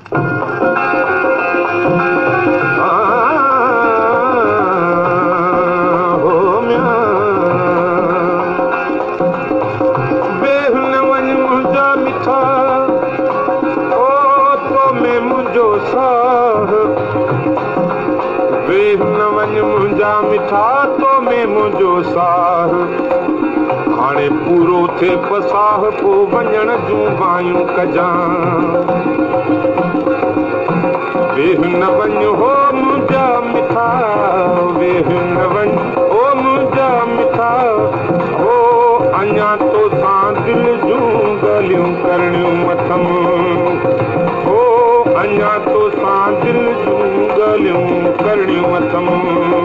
मिठा तो में मुंहिंजो साह हाणे पूरो थिए पसाह पोइ वञण जूं बायूं कजां वेह न वञ हो मुंहिंजा मिठा वेह न वञ हो मुंहिंजा मिठा हो अञा तो सां दिलि जूं ॻाल्हियूं करणियूं अथमि हो अञा तो सां दिलि जूं ॻाल्हियूं करणियूं अथमि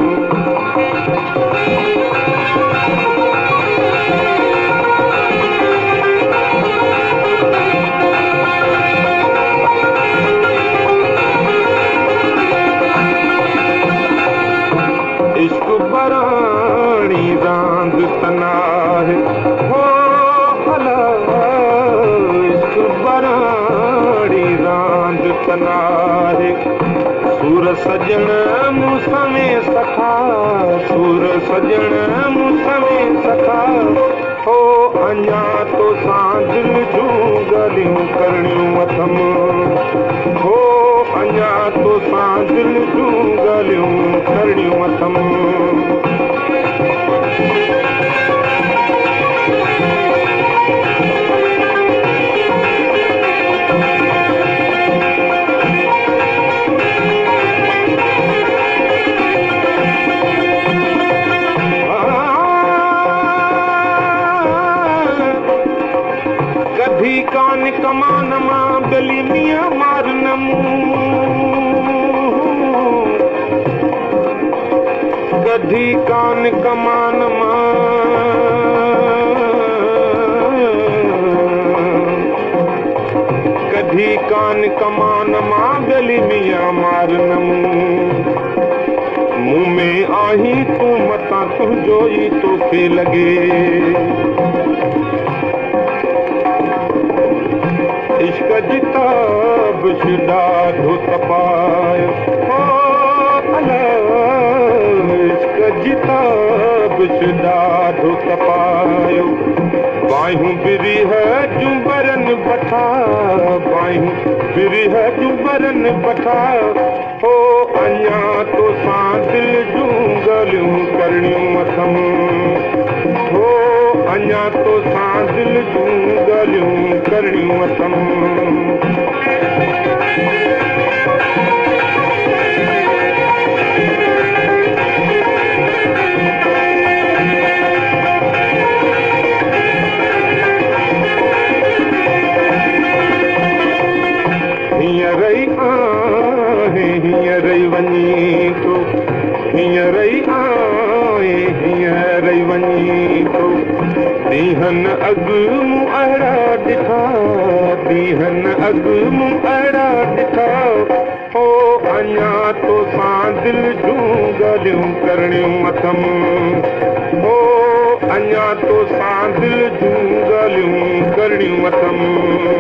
इश्क बराणी रांद तनाहे हो भला इश्क बराणी रांद तनाहे सूर सजण मूंसमें सखा सूर सजण मूंसमें सखा हो अञा तो सां दिलि जूं ॻाल्हियूं करणियूं अथमि हो अञा तो सां दिलि जूं ॻाल्हियूं करणियूं अथमि कधी कान कमान मां गली मियां मारनमु कधी कान कमान मां कधी कान कमान मां गली मियां मारनमु मुंह में आही तूं मतां तुंहिंजो ई तोखे लॻे इश्क जी ताबिश ॾाढो तपायो हो अला इश्क जी ताबिश ॾाढो तपायो बायूं बिरिह जूं बरनि बठा बायूं बिरिह जूं बरनि बठा हो अञा तो सां दिलि जूं ॻाल्हियूं करणियूं अथमि हो अञा तो सां दिलि जूं ॻाल्हियूं करणियूं अथमि हींअर ई आहे हींअर ई वञी थो हींअर ई आहे हींअर ई वञी थो ॾींहनि अॻु मूं अहिड़ा ॾिठा ॾींहनि अॻु मूं अहिड़ा ॾिठा हो अञा तो सां दिलि जूं ॻाल्हियूं करणियूं अथमि हो अञा तो सां दिलि जूं ॻाल्हियूं करणियूं अथमि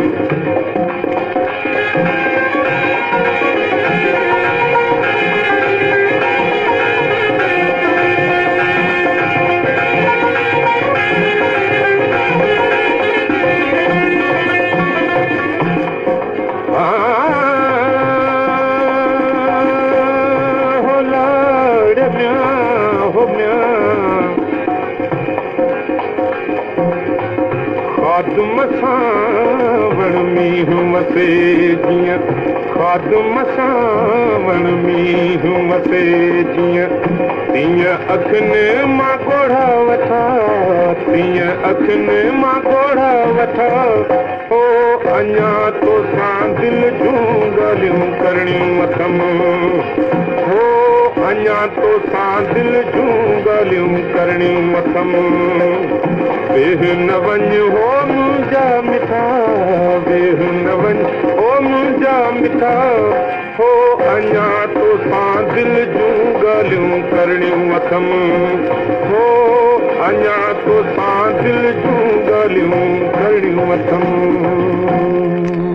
खादम सावण मींहुं वसे जीअं खादम सावण मींहुं वसे जीअं तीअं अखियुनि मां ॻोढ़ा वठा तीअं अखियुनि मां ॻोढ़ा वठा हो अञा तो सां दिलि जूं ॻाल्हियूं करणियूं अथमि हो अञा तो सां दिलि जूं ॻाल्हियूं करणियूं अथमि वेह न वञ हो मुंहिंजा मिठा वेह न वञ हो मुंहिंजा मिठा हो अञा तो सां दिलि जूं ॻाल्हियूं करणियूं अथमि हो अञा तो सां दिलि जूं ॻाल्हियूं करणियूं अथमि